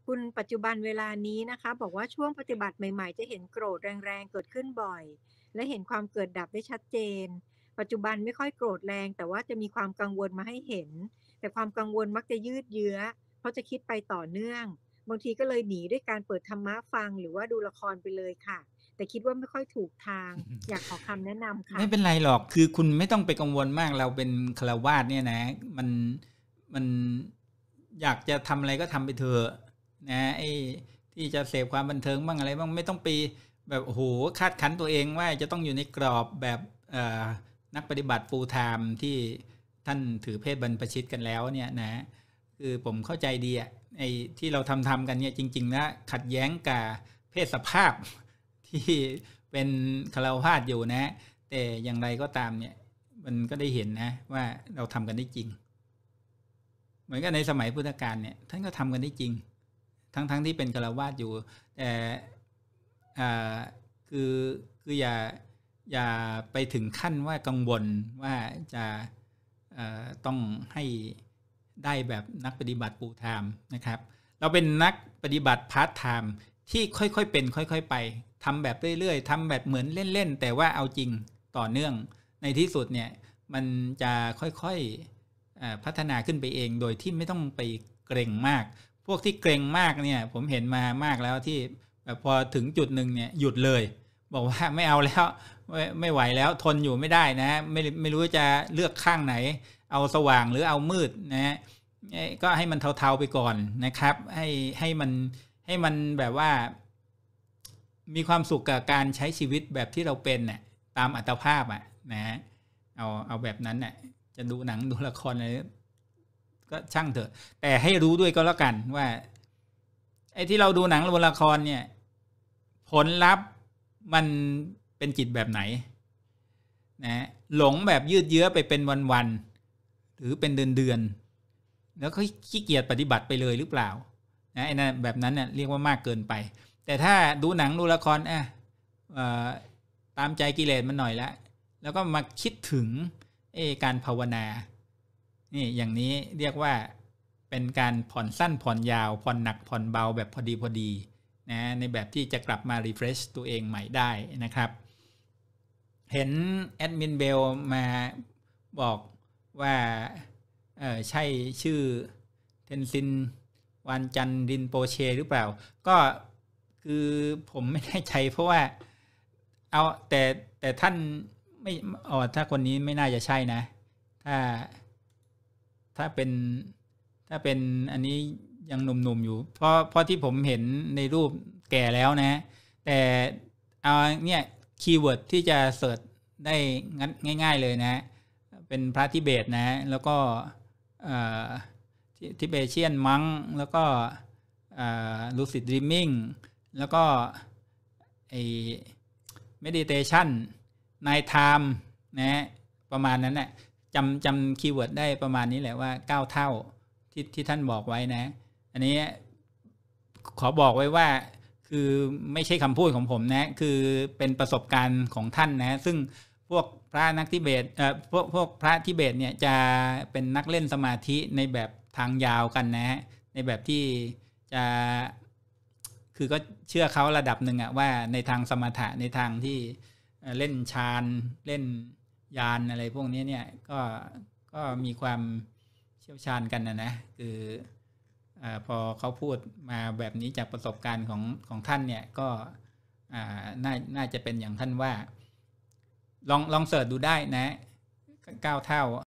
คุณปัจจุบันเวลานี้นะคะบอกว่าช่วงปฏิบัติใหม่ๆจะเห็นโกรธแรงๆเกิดขึ้นบ่อยและเห็นความเกิดดับได้ชัดเจนปัจจุบันไม่ค่อยโกรธแรงแต่ว่าจะมีความกังวลมาให้เห็นแต่ความกังวลมักจะยืดเยื้อเพราะจะคิดไปต่อเนื่องบางทีก็เลยหนีด้วยการเปิดธรรมะฟังหรือว่าดูละครไปเลยค่ะแต่คิดว่าไม่ค่อยถูกทางอยากขอคำแนะนำค่ะไม่เป็นไรหรอกคือคุณไม่ต้องไปกังวลมากเราเป็นฆราวาสเนี่ยนะมันอยากจะทำอะไรก็ทำไปเถอะนะไอ้ที่จะเสพความบันเทิงบ้างอะไรบ้างไม่ต้องไปแบบโอ้โหคาดคั้นตัวเองว่าจะต้องอยู่ในกรอบแบบนักปฏิบัติ full time ที่ท่านถือเพศบรรพชิตกันแล้วเนี่ยนะคือผมเข้าใจดีอ่ะไอ้ที่เราทำกันเนี่ยจริงๆนะขัดแย้งกับเพศสภาพที่เป็นฆราวาสอยู่นะแต่อย่างไรก็ตามเนี่ยมันก็ได้เห็นนะว่าเราทำกันได้จริงเหมือนกับในสมัยพุทธกาลเนี่ยท่านก็ทำกันได้จริงทั้งที่เป็นฆราวาสอยู่แต่คืออย่าไปถึงขั้นว่ากังวลว่าจะต้องให้ได้แบบนักปฏิบัติฟูลไทม์นะครับเราเป็นนักปฏิบัติพาร์ทไทม์ที่ค่อยๆเป็นค่อยๆไปทำแบบเรื่อยๆทำแบบเหมือนเล่นๆแต่ว่าเอาจริงต่อเนื่องในที่สุดเนี่ยมันจะค่อยๆพัฒนาขึ้นไปเองโดยที่ไม่ต้องไปเกรงมากพวกที่เกรงมากเนี่ยผมเห็นมามากแล้วที่แบบพอถึงจุดหนึ่งเนี่ยหยุดเลยบอกว่าไม่เอาแล้วไม่ไหวแล้วทนอยู่ไม่ได้นะไม่รู้จะเลือกข้างไหนเอาสว่างหรือเอามืดนะก็ให้มันเทาๆไปก่อนนะครับให้มันแบบว่ามีความสุขกับการใช้ชีวิตแบบที่เราเป็นน่ะตามอัตภาพอ่ะนะเอาแบบนั้นน่ะจะดูหนังดูละครอะไรก็ช่างเถอะแต่ให้รู้ด้วยก็แล้วกันว่าไอ้ที่เราดูหนังดูละครเนี่ยผลลัพธ์มันเป็นจิตแบบไหนนะหลงแบบยืดเยื้อไปเป็นวันๆหรือเป็นเดือนๆแล้วก็ขี้เกียจปฏิบัติไปเลยหรือเปล่านะไอ้นั่นแบบนั้นเนี่ยเรียกว่ามากเกินไปแต่ถ้าดูหนังดูละครตามใจกิเลสมันหน่อยละแล้วก็มาคิดถึงการภาวนานี่อย่างนี้เรียกว่าเป็นการผ่อนสั้นผ่อนยาวผ่อนหนักผ่อนเบาแบบพอดีนะในแบบที่จะกลับมา refresh ตัวเองใหม่ได้นะครับเห็นแอดมินเบลมาบอกว่าใช่ชื่อเทนซินวานจันรินโปเชหรือเปล่าก็คือผมไม่แน่ใจเพราะว่าเอาแต่ท่านไม่ถ้าคนนี้ไม่น่าจะใช่นะถ้าเป็นอันนี้ยังหนุ่มๆอยู่เพราะที่ผมเห็นในรูปแก่แล้วนะแต่เอาเนี่ยคีย์เวิร์ดที่จะเสิร์ชได้ง่ายๆเลยนะเป็นพระทิเบตนะแล้วก็ทิเบเชียนมังแล้วก็ลูซิดดรีมมิ่งแล้วก็ไอ้ meditation night time นะประมาณนั้นนะจำคีย์เวิร์ดได้ประมาณนี้แหละว่า9เท่าที่ท่านบอกไว้นะอันนี้ขอบอกไว้ว่าคือไม่ใช่คำพูดของผมนะคือเป็นประสบการณ์ของท่านนะซึ่งพวกพระนักทิเบตพวกพระทิเบตเนี่ยจะเป็นนักเล่นสมาธิในแบบทางยาวกันนะในแบบที่จะคือก็เชื่อเขาระดับหนึ่งอะว่าในทางสมถะในทางที่เล่นฌานเล่นยานอะไรพวกนี้เนี่ยก็มีความเชี่ยวชาญกันนะคือพอเขาพูดมาแบบนี้จากประสบการณ์ของท่านเนี่ยก็น่าจะเป็นอย่างท่านว่าลองเสิร์ชดูได้นะ9เท่า